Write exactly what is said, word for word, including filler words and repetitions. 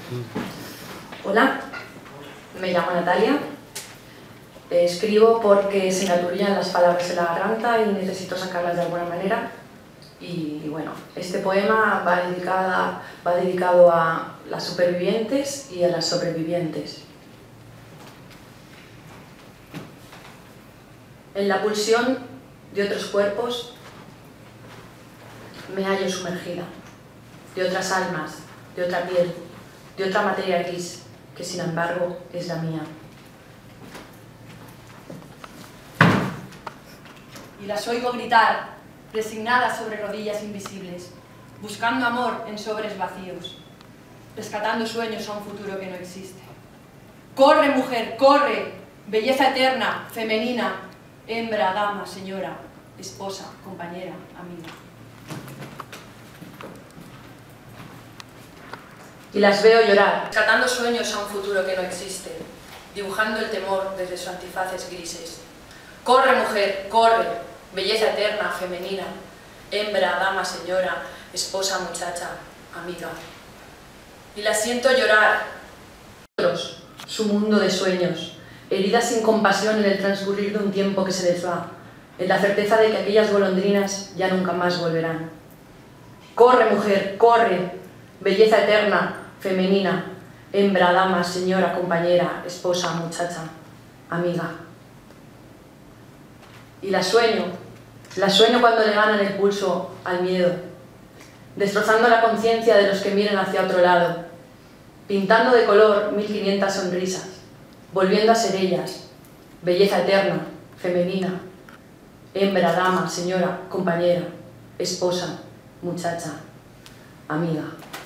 Hola, me llamo Natalia. Escribo porque se me aturullan las palabras en la garganta y necesito sacarlas de alguna manera. Y, y bueno, este poema va, dedicada, va dedicado a las supervivientes y a las sobrevivientes. En la pulsión de otros cuerpos me hallo sumergida, de otras almas, de otra piel, de otra materia gris, que sin embargo es la mía. Y las oigo gritar, resignadas sobre rodillas invisibles, buscando amor en sobres vacíos, rescatando sueños a un futuro que no existe. ¡Corre, mujer, corre! Belleza eterna, femenina, hembra, dama, señora, esposa, compañera, amiga. Y las veo llorar, Rescatando sueños a un futuro que no existe, dibujando el temor desde sus antifaces grises. ¡Corre, mujer, corre! Belleza eterna, femenina, hembra, dama, señora, esposa, muchacha, amiga. Y la siento llorar. Su mundo de sueños, heridas sin compasión en el transcurrir de un tiempo que se les va, en la certeza de que aquellas golondrinas ya nunca más volverán. ¡Corre, mujer, corre! Belleza eterna, femenina, hembra, dama, señora, compañera, esposa, muchacha, amiga. Y la sueño, la sueño cuando le ganan el pulso al miedo, destrozando la conciencia de los que miren hacia otro lado, pintando de color mil quinientas sonrisas, volviendo a ser ellas, belleza eterna, femenina, hembra, dama, señora, compañera, esposa, muchacha, amiga.